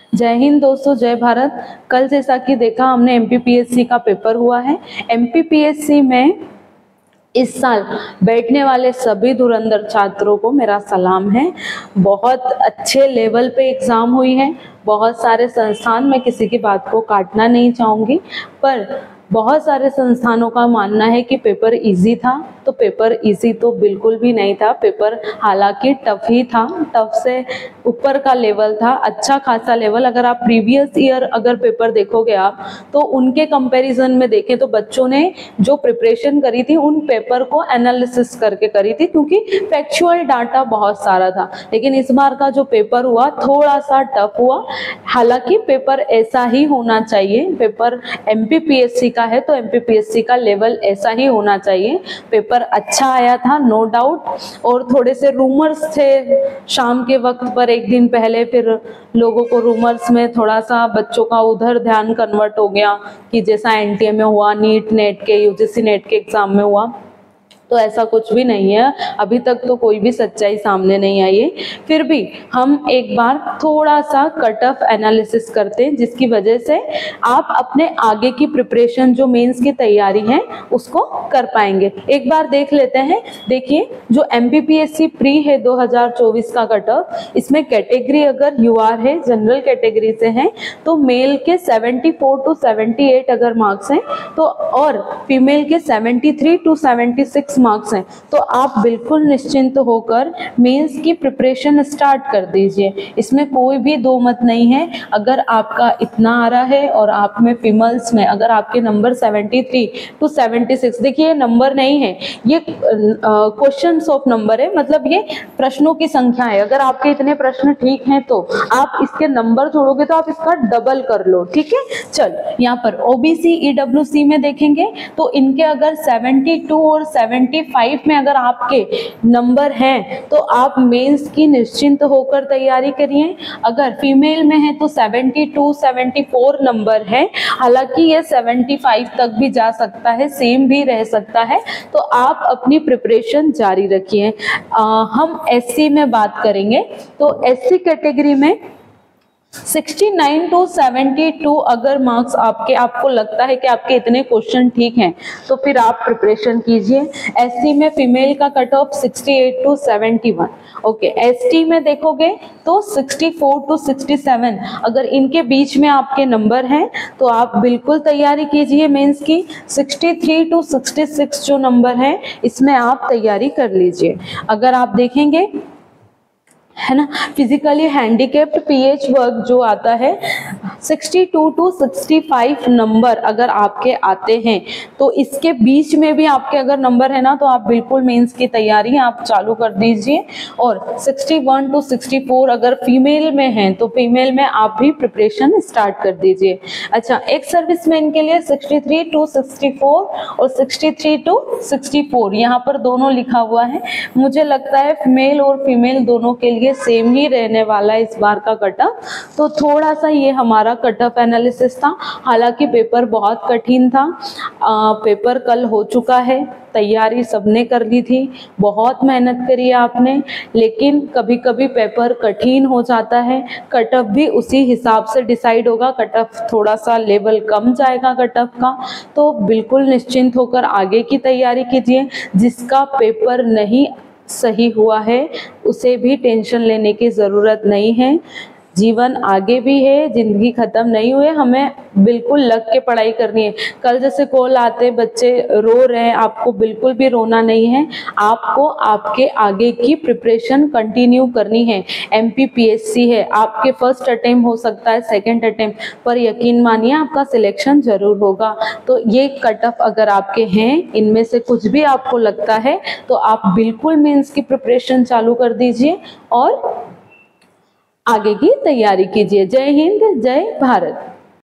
जय हिंद दोस्तों, जय भारत। कल जैसा कि देखा हमने एमपीपीएससी का पेपर हुआ है। एमपीपीएससी में इस साल बैठने वाले सभी धुरंधर छात्रों को मेरा सलाम है। बहुत अच्छे लेवल पे एग्जाम हुई है। बहुत सारे संस्थान, मैं किसी की बात को काटना नहीं चाहूँगी, पर बहुत सारे संस्थानों का मानना है कि पेपर इजी था, तो पेपर इजी तो बिल्कुल भी नहीं था। पेपर हालांकि टफ ही था, टफ से ऊपर का लेवल था, अच्छा खासा लेवल। अगर आप प्रीवियस ईयर अगर पेपर देखोगे आप, तो उनके कंपैरिजन में देखें तो बच्चों ने जो प्रिपरेशन करी थी उन पेपर को एनालिसिस करके करी थी, क्योंकि फैक्चुअल डाटा बहुत सारा था। लेकिन इस बार का जो पेपर हुआ थोड़ा सा टफ हुआ। हालांकि पेपर ऐसा ही होना चाहिए, पेपर एमपीपीएससी का है तो एमपीपीएससी का लेवल ऐसा ही होना चाहिए। पेपर अच्छा आया था, नो डाउट। और थोड़े से रूमर्स थे शाम के वक्त पर, एक दिन पहले, फिर लोगों को रूमर्स में थोड़ा सा बच्चों का उधर ध्यान कन्वर्ट हो गया कि जैसा एनटीए में हुआ, नीट नेट के, यूजीसी नेट के एग्जाम में हुआ। तो ऐसा कुछ भी नहीं है, अभी तक तो कोई भी सच्चाई सामने नहीं आई है। फिर भी हम एक बार थोड़ा सा कट ऑफ एनालिसिस करते हैं, जिसकी वजह से आप अपने आगे की प्रिपरेशन, जो मेंस की तैयारी है, उसको कर पाएंगे। एक बार देख लेते हैं। देखिए, जो एमपीपीएससी प्री है 2024 का कट ऑफ, इसमें कैटेगरी अगर यूआर है, जनरल कैटेगरी से हैं, तो मेल के 74 to 78 अगर मार्क्स हैं, तो और फीमेल के 73 to 76 मार्क्स हैं, तो आप बिल्कुल निश्चिंत होकर मेंस की प्रिपरेशन स्टार्ट कर दीजिए। इसमें कोई भी दो मत नहीं है। अगर आपका इतना आ रहा है और आप में फीमेल्स में अगर आपके नंबर 73 to 76, देखिए ये नंबर नहीं है, ये क्वेश्चंस ऑफ नंबर है, मतलब ये प्रश्नों की संख्या है। अगर आपके इतने प्रश्न ठीक हैं तो आप इसके नंबर जोड़ोगे तो आप इसका डबल कर लो, ठीक है। चल, यहाँ पर ओबीसी ईडब्ल्यूसी में देखेंगे तो इनके अगर 72 और 75 में अगर आपके नंबर हैं तो आप मेंस की निश्चिंत होकर तैयारी करिए। अगर फीमेल में है तो 72 74 नंबर है, हालांकि ये 75 तक भी जा सकता है, सेम भी रह सकता है, तो आप अपनी प्रिपरेशन जारी रखिए। हम एससी में बात करेंगे तो एससी कैटेगरी में 69 to 72 अगर मार्क्स आपको लगता है कि आपके इतने क्वेश्चन ठीक हैं, तो फिर आप प्रिपरेशन कीजिए। एससी में फीमेल का cut off 68 to 71, okay. ST में देखोगे तो 64 to 67, अगर इनके बीच में आपके नंबर हैं तो आप बिल्कुल तैयारी कीजिए मेंस की। 63 to 66 जो नंबर है, इसमें आप तैयारी कर लीजिए। अगर आप देखेंगे, है ना, फिजिकली हैंडीकेप्ड पीएच वर्क जो आता है, 62 to 65 नंबर अगर आपके आते हैं तो इसके बीच में भी आपके अगर नंबर है ना, तो आप बिल्कुल मेंस की तैयारी आप चालू कर दीजिए। और 61 to 64 अगर फीमेल में हैं तो फीमेल में आप भी प्रिपरेशन स्टार्ट कर दीजिए। अच्छा, एक सर्विसमैन के लिए 63 to 64 और 63 to 64 यहाँ पर दोनों लिखा हुआ है। मुझे लगता है मेल और फीमेल दोनों के लिए सेम ही रहने वाला है इस बार का कट ऑफ। तो थोड़ा सा ये हमारा कट ऑफ एनालिसिस था। हालांकि पेपर बहुत कठिन था। पेपर कल हो चुका है, तैयारी सबने कर ली थी, बहुत मेहनत करी आपने, लेकिन कभी कभी पेपर कठिन हो जाता है। कट ऑफ भी उसी हिसाब से डिसाइड होगा। कट ऑफ थोड़ा सा लेवल कम जाएगा कट ऑफ का, तो बिल्कुल निश्चिंत होकर आगे की तैयारी कीजिए। जिसका पेपर नहीं सही हुआ है उसे भी टेंशन लेने की ज़रूरत नहीं है। जीवन आगे भी है, जिंदगी खत्म नहीं हुई, हमें बिल्कुल लग के पढ़ाई करनी है। कल जैसे कॉल आते बच्चे रो रहे हैं, आपको बिल्कुल भी रोना नहीं है। आपको आपके आगे की प्रिपरेशन कंटिन्यू करनी है। एमपीपीएससी है, आपके फर्स्ट अटेम्प्ट हो सकता है, सेकंड अटेम्प्ट, पर यकीन मानिए आपका सिलेक्शन जरूर होगा। तो ये कट ऑफ अगर आपके हैं, इनमें से कुछ भी आपको लगता है तो आप बिल्कुल मेंस की प्रिपरेशन चालू कर दीजिए और आगे की तैयारी कीजिए। जय हिंद, जय भारत।